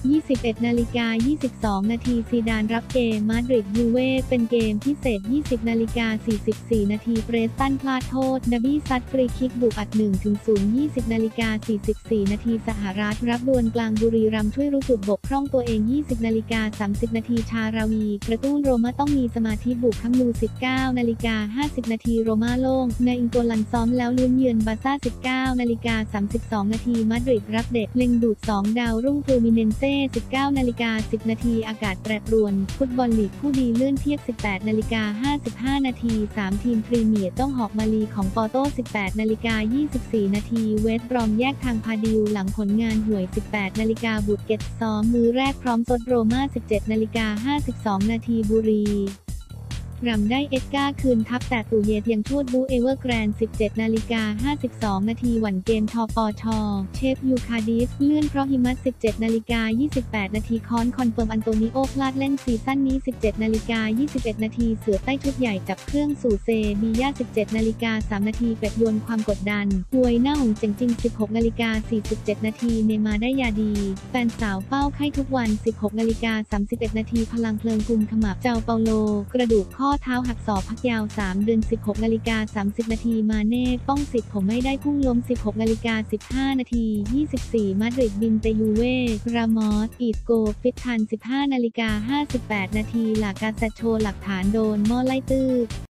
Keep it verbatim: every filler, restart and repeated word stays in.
ยี่สิบเอ็ดนาฬิกายี่สิบสองนาทีซีดานรับเกมมาดริดยูเว่เป็นเกมพิเศษ ยี่สิบนาฬิกาสี่สิบสี่นาทีเบรสตันพลาดโทษนาบี้ซัดฟรีคิกบุกอัด หนึ่งถึงศูนย์ ยี่สิบนาฬิกาสี่สิบสี่นาทีสหรัฐรับดวลกลางบุรีรัมย์ช่วยรู้จุดบกพร่องตัวเอง ยี่สิบนาฬิกาสามสิบนาทีชาราวีกระตุ้นโรม่าต้องมีสมาธิบุกคัมนู สิบเก้านาฬิกาห้าสิบนาทีโรม่าโล่งในอิงโกลันซ้อมแล้วลุ้นเยือนบาร์ซ่า สิบเก้านาฬิกาสามสิบสองนาทีมาดริดรับเด็ดเล็งดูดสองดาวรุ่งฟลูมิเนนเซ่ สิบเก้านาฬิกาสิบนาทีอากาศแปรปรวนฟุตบอลลีกคู่ดีเลื่อนเทียบ สิบแปดนาฬิกาห้าสิบห้านาทีสามทีมพรีเมียร์ต้องหอกมาลีของปอร์โต้ สิบแปดนาฬิกายี่สิบสี่นาทีเวสต์บรอมแยกทางพาดิวหลังผลงานห่วย สิบแปดนาฬิกาบูตเก็ตซ้อมมือแรกพร้อมซดโรม่า สิบเจ็ดนาฬิกาห้าสิบสองนาทีบุรีรัมย์ได้เอ็ดการ์คืนทับแต่ตู่เยเทียงทูดบูเอเวอร์แกรนด์ สิบเจ็ดนาฬิกาห้าสิบสองนาทีหวันเกมทปชเชฟยูคาดิฟเลื่อนเพราะหิมะ สิบเจ็ดนาฬิกายี่สิบแปดนาทีคอนคอนเฟิร์มอันโตนิโอพลาดเล่นซีซั่นนี้ สิบเจ็ดนาฬิกายี่สิบเอ็ดนาทีเสือใต้ชุดใหญ่จับเครื่องสู่เซบีย่า สิบเจ็ดนาฬิกาสามนาทีเป็ดโยนความกดดันหวยหน้าหงเจ๋งจริง สิบหกนาฬิกาสี่สิบเจ็ดนาทีเนมาได้ยาดีแฟนสาวเฝ้าไข้ทุกวัน สิบหกนาฬิกาสามสิบเอ็ดนาทีพลังเพลิงกุมขมับเจ้าเปาโลกระดูกข้อเท้าหักศอกพักยาวสามเดือน สิบหกนาฬิกาสามสิบนาทีมาเน่ป้องสิทธิ์ผมไม่ได้พุ่งล้ม สิบหกนาฬิกาสิบห้านาทียี่สิบสี่มาดริดบินเตยูเว่รามอสอีสโกฟิตทัน สิบห้านาฬิกาห้าสิบแปดนาทีหลากาเซโชหลักฐานโดนหม้อไล่ตื้อ